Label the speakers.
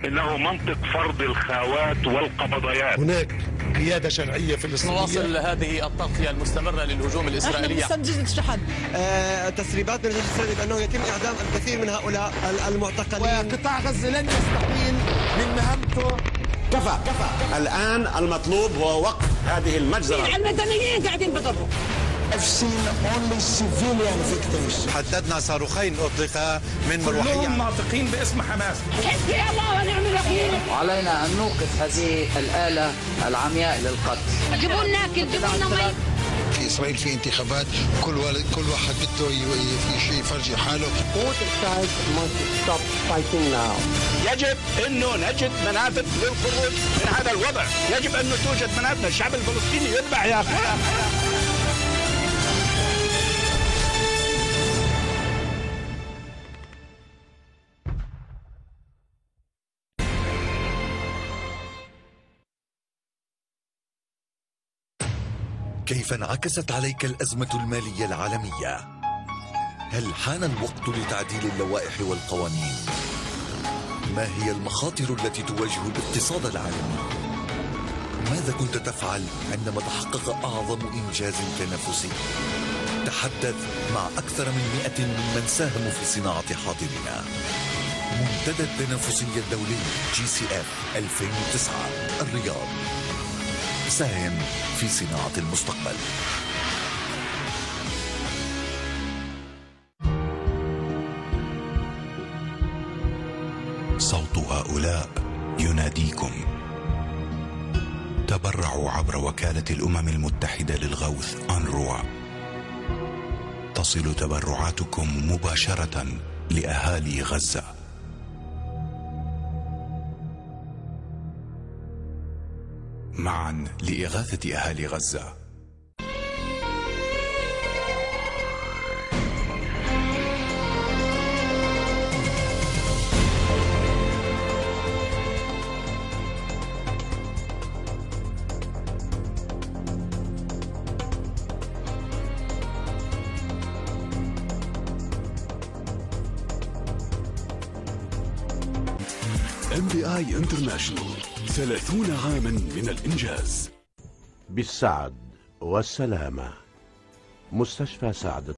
Speaker 1: انه منطق فرض الخاوات والقبضيات.
Speaker 2: هناك قيادة شرعية فلسطينية.
Speaker 3: نواصل هذه التغطية المستمرة للهجوم الإسرائيلي.
Speaker 4: احنا الشحن.
Speaker 5: تسريبات من الجيش الإسرائيلي بأنه يتم إعدام الكثير من هؤلاء المعتقلين.
Speaker 2: وقطاع غزة لن يستقيل من مهمته.
Speaker 6: كفى. الآن المطلوب هو وقف هذه المجزرة.
Speaker 4: المدنيين قاعدين بضربوا.
Speaker 6: حددنا صاروخين أطلقا من مروحية.
Speaker 2: كلهم ناطقين باسم حماس.
Speaker 4: حسبي الله ونعم الوكيل.
Speaker 7: علينا أن نوقف هذه الآلة العمياء للقتل.
Speaker 4: جيبوا لنا أكل، جيبوا لنا مي.
Speaker 8: في إسرائيل في انتخابات، كل واحد بده في شيء يفرجي حاله.
Speaker 6: يجب أنه نجد منافذ للخروج من هذا الوضع. يجب أنه توجد منافذ. الشعب الفلسطيني يتبع يا أخي.
Speaker 9: كيف انعكست عليك الأزمة المالية العالمية؟ هل حان الوقت لتعديل اللوائح والقوانين؟ ما هي المخاطر التي تواجه الاقتصاد العالمي؟ ماذا كنت تفعل عندما تحقق أعظم إنجاز تنافسي؟ تحدث مع أكثر من 100 ممن ساهموا في صناعة حاضرنا. منتدى التنافسية الدولي GCF 2009 الرياض. ساهم في صناعة المستقبل.
Speaker 10: صوت هؤلاء يناديكم. تبرعوا عبر وكالة الأمم المتحدة للغوث أنروا. تصل تبرعاتكم مباشرة لأهالي غزة. معا لإغاثة أهالي غزة.
Speaker 11: MBI International 30 عاما من الإنجاز.
Speaker 12: بالسعد والسلامة. مستشفى سعد